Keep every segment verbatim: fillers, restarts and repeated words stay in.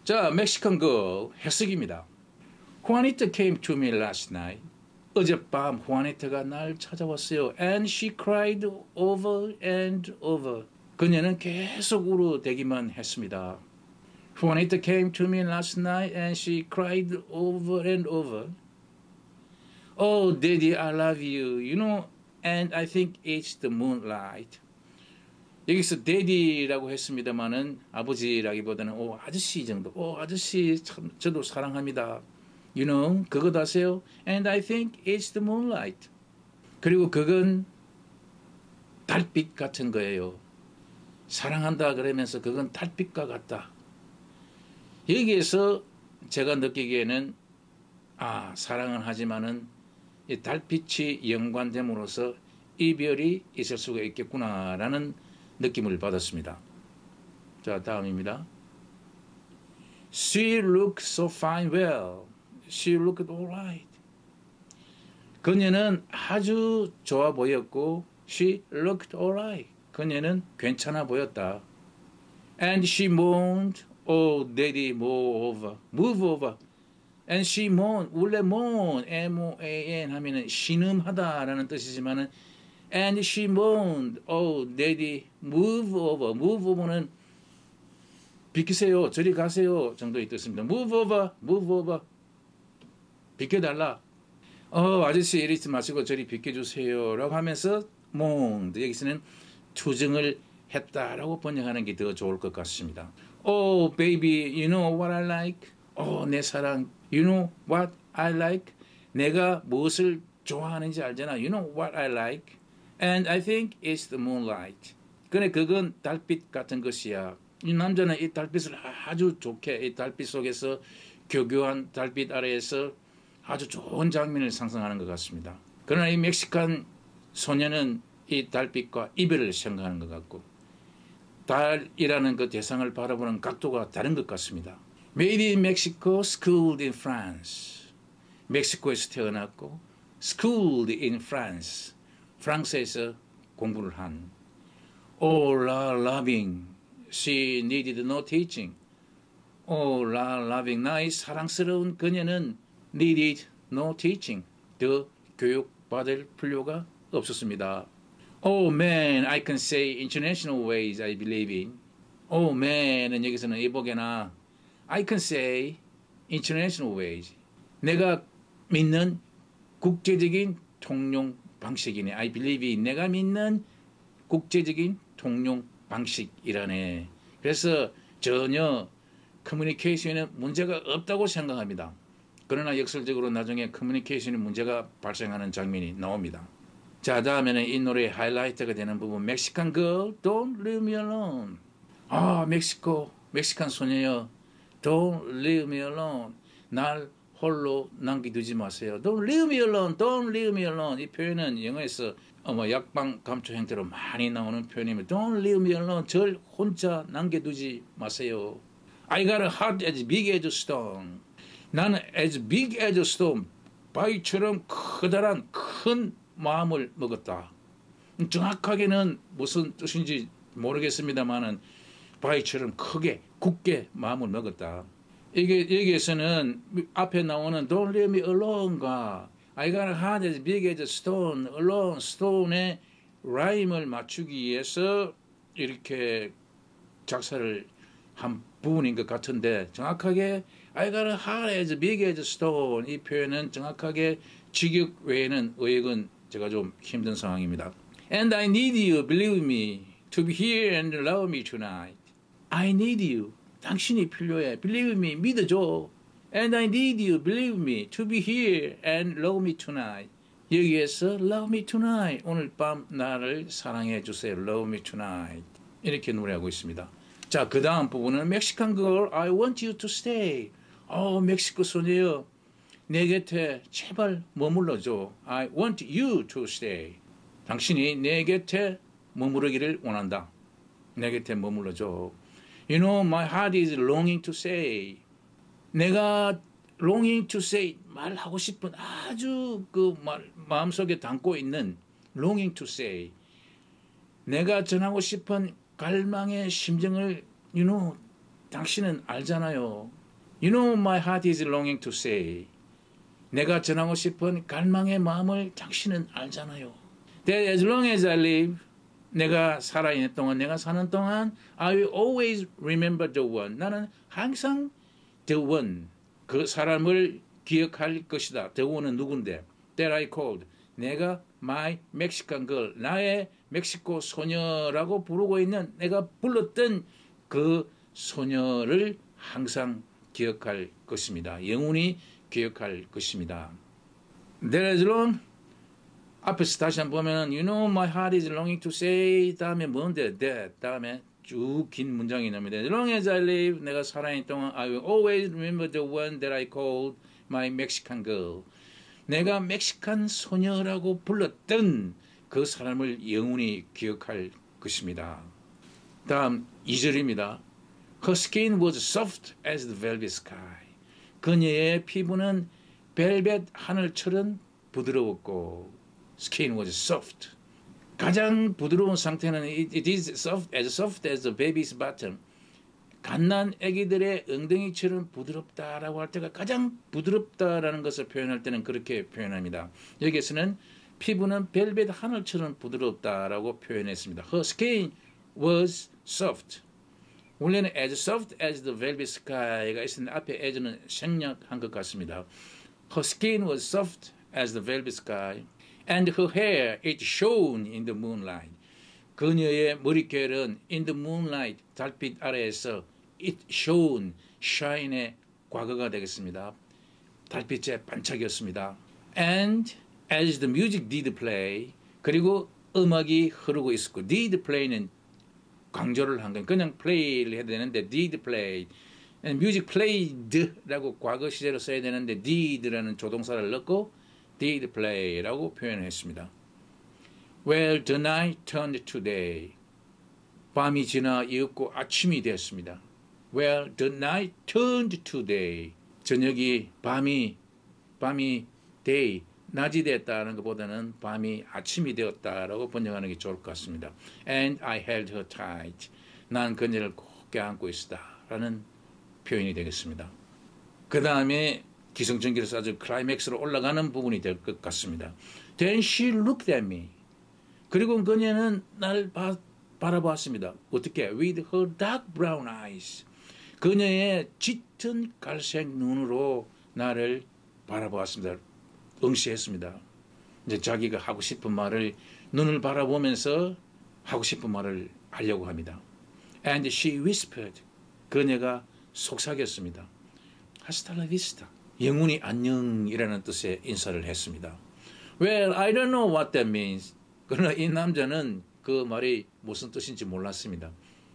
자, 멕시칸 걸 해석입니다. Juanita came to me last night. 어젯밤 후아니타가 날 찾아왔어요. And she cried over and over. 그녀는 계속 울어대기만 했습니다. Juanita came to me last night and she cried over and over. Oh, Daddy, I love you. You know, and I think it's the moonlight. 여기서 Daddy라고 했습니다만은 아버지라기보다는 오 아저씨 정도. 오 아저씨 참 저도 사랑합니다. You know, 그것 아세요? And I think it's the moonlight. 그리고 그건 달빛 같은 거예요. 사랑한다 그러면서 그건 달빛과 같다. 여기에서 제가 느끼기에는 아 사랑은 하지만은 이 달빛이 연관됨으로써 이별이 있을 수가 있겠구나라는 느낌을 받았습니다. 자 다음입니다. She looked so fine well. She looked alright. 그녀는 아주 좋아 보였고 she looked alright. 그녀는 괜찮아 보였다. And she moaned, oh daddy move over, move over. And she moaned, 원래 moan, M O A N 하면은 신음하다라는 뜻이지만은 and she moaned, oh daddy move over, move over는 비키세요, 저리 가세요 정도의 뜻입니다. Move over, move over. 비켜달라. 어 아저씨 이러지 마시고 저리 비켜주세요 라고 하면서 moaned. 여기서는 투정을 했다라고 번역하는 게 더 좋을 것 같습니다. Oh baby, you know what I like? 어 내 사랑, you know what I like? 내가 무엇을 좋아하는지 알잖아. You know what I like? And I think it's the moonlight. 근데 그건 달빛 같은 것이야. 이 남자는 이 달빛을 아주 좋게 이 달빛 속에서 교교한 달빛 아래에서 아주 좋은 장면을 상상하는 것 같습니다. 그러나 이 멕시칸 소녀는 이 달빛과 이별을 생각하는 것 같고 달이라는 그 대상을 바라보는 각도가 다른 것 같습니다. Made in Mexico, schooled in France. 멕시코에서 태어났고 schooled in France. 프랑스에서 공부를 한 Oh, la loving. She needed no teaching. Oh, la loving. 나의 사랑스러운 그녀는 needed no teaching. 더 교육받을 필요가 없었습니다. Oh man, I can say international ways I believe in. Oh man은 여기서는 이보게나 I can say international ways. 내가 믿는 국제적인 통용 방식이네. I believe in. 내가 믿는 국제적인 통용 방식이라네. 그래서 전혀 커뮤니케이션에 문제가 없다고 생각합니다. 그러나 역설적으로 나중에 커뮤니케이션에 문제가 발생하는 장면이 나옵니다. 자 다음에는 이 노래의 하이라이트가 되는 부분 멕시칸 girl don't leave me alone. 아 멕시코 멕시칸 소녀여 don't leave me alone. 날 홀로 남겨두지 마세요. Don't leave me alone. Don't leave me alone. 이 표현은 영어에서 뭐 약방 감초 형태로 많이 나오는 표현입니다. Don't leave me alone. 절 혼자 남겨두지 마세요. I got a heart as big as a stone. 나는 as big as a stone. 바위처럼 커다란 큰 마음을 먹었다. 정확하게는 무슨 뜻인지 모르겠습니다만은 바위처럼 크게 굳게 마음을 먹었다. 이게 여기에서는 앞에 나오는 Don't leave me alone과 I got a heart as big as a stone, alone, stone의 라임을 맞추기 위해서 이렇게 작사를 한 부분인 것 같은데 정확하게 I got a heart as big as a stone 이 표현은 정확하게 직역 외에는 의역은 제가 좀 힘든 상황입니다. And I need you, believe me, to be here and love me tonight. I need you. 당신이 필요해. Believe me. 믿어줘. And I need you. Believe me. To be here and love me tonight. 여기에서 love me tonight. 오늘 밤 나를 사랑해 주세요. Love me tonight. 이렇게 노래하고 있습니다. 자, 그 다음 부분은 Mexican girl, I want you to stay. 어, 멕시코 소녀여. 내 곁에 제발 머물러줘. I want you to stay. 당신이 내 곁에 머무르기를 원한다. 내 곁에 머물러줘. You know, my heart is longing to say. 내가 longing to say, 말하고 싶은 아주 그 말, 마음속에 담고 있는 longing to say. 내가 전하고 싶은 갈망의 심정을, you know, 당신은 알잖아요. You know my heart is longing to say. 내가 전하고 싶은 갈망의 마음을 당신은 알잖아요. That as long as I live, 내가 살아있는 동안, 내가 사는 동안 I will always remember the one. 나는 항상 the one, 그 사람을 기억할 것이다. The one은 누군데? That I called. 내가 my Mexican girl, 나의 멕시코 소녀라고 부르고 있는, 내가 불렀던 그 소녀를 항상 기억할 것입니다. 영원히 기억할 것입니다. That as long, 앞에서 다시 한번 보면 You know my heart is longing to say, 다음에 뭔데? That, 다음에 쭉 긴 문장이 나옵니다. As long as I live, 내가 살아있는 동안 I will always remember the one that I called my Mexican girl. 내가 멕시칸 소녀라고 불렀던 그 사람을 영원히 기억할 것입니다. 다음 이 절입니다. Her skin was soft as the velvet sky. 그녀의 피부는 벨벳 하늘처럼 부드러웠고 skin was soft. 가장 부드러운 상태는 it is soft as soft as the baby's bottom. 갓난 아기들의 엉덩이처럼 부드럽다라고 할 때가 가장 부드럽다라는 것을 표현할 때는 그렇게 표현합니다. 여기에서는 피부는 벨벳 하늘처럼 부드럽다라고 표현했습니다. Her skin was soft. 원래는 as soft as the velvet sky가 있었는데 앞에 as는 생략한 것 같습니다. Her skin was soft as the velvet sky and her hair it shone in the moonlight. 그녀의 머릿결은 in the moonlight, 달빛 아래에서 it shone, shine의 과거가 되겠습니다. 달빛의 반짝이었습니다. And as the music did play, 그리고 음악이 흐르고 있었고 did play는 강조를 한 거예요. 그냥 play를 해야 되는데 did play. And music played라고 과거 시제로 써야 되는데 did라는 조동사를 넣고 did play라고 표현했습니다. Well, the night turned to day. 밤이 지나 이었고 아침이 되었습니다. Well, the night turned to day. 저녁이 밤이 밤이 day 낮이 되었다는 것보다는 밤이 아침이 되었다라고 번역하는 게 좋을 것 같습니다. And I held her tight. 난 그녀를 곱게 안고 있었다라는 표현이 되겠습니다. 그 다음에 기승전결에서 아주 클라이맥스로 올라가는 부분이 될 것 같습니다. Then she looked at me. 그리고 그녀는 날 바, 바라보았습니다. 어떻게? With her dark brown eyes. 그녀의 짙은 갈색 눈으로 나를 바라보았습니다. 응시했습니다. 이제 자기가 하고 싶은 말을 눈을 바라보면서 하고 싶은 말을 하려고 합니다. And she whispered. 그녀가 속삭였습니다. Hasta la vista. 영원히 안녕이라는 뜻의 인사를 했습니다. Well, I don't know what that means. 그러나 이 남자는 그 말이 무슨 뜻인지 몰랐습니다.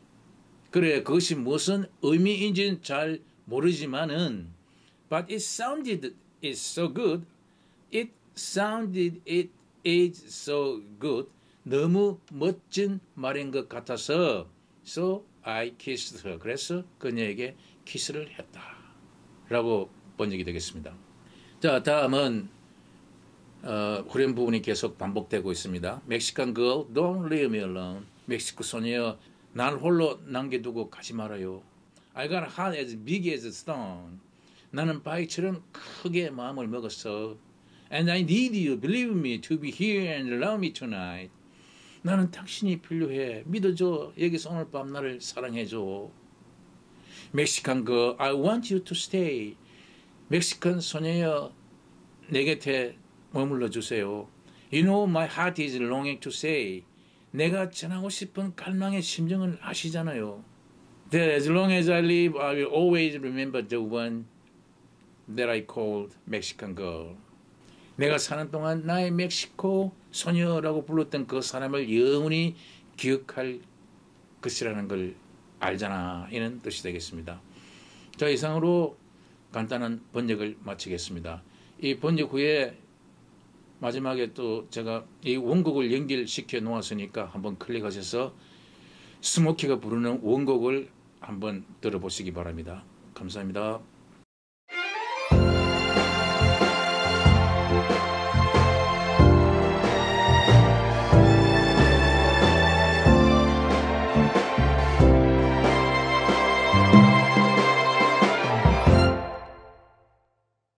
그래, 그것이 무슨 의미인지는 잘 모르지만은 But it sounded it so good. It sounded it is so good. 너무 멋진 말인 것 같아서 So I kissed her. 그래서 그녀에게 키스를 했다. 라고 번역이 되겠습니다. 자, 다음은 어, 후렴 부분이 계속 반복되고 있습니다. Mexican girl, don't leave me alone. 멕시코 소녀, 날 홀로 남겨두고 가지 말아요. I got a heart as big as a stone. 나는 바위처럼 크게 마음을 먹었어. And I need you, believe me, to be here and love me tonight. 나는 당신이 필요해. 믿어줘. 여기서 오늘 밤 나를 사랑해줘. Mexican girl, I want you to stay. 멕시칸 소녀여, 내 곁에 머물러 주세요. You know my heart is longing to say. 내가 전하고 싶은 갈망의 심정을 아시잖아요. That as long as I live, I will always remember the one that I called Mexican girl. 내가 사는 동안 나의 멕시코 소녀라고 불렀던 그 사람을 영원히 기억할 것이라는 걸 알잖아. 이는 뜻이 되겠습니다. 자, 이상으로 간단한 번역을 마치겠습니다. 이 번역 후에 마지막에 또 제가 이 원곡을 연결시켜 놓았으니까 한번 클릭하셔서 스모키가 부르는 원곡을 한번 들어보시기 바랍니다. 감사합니다.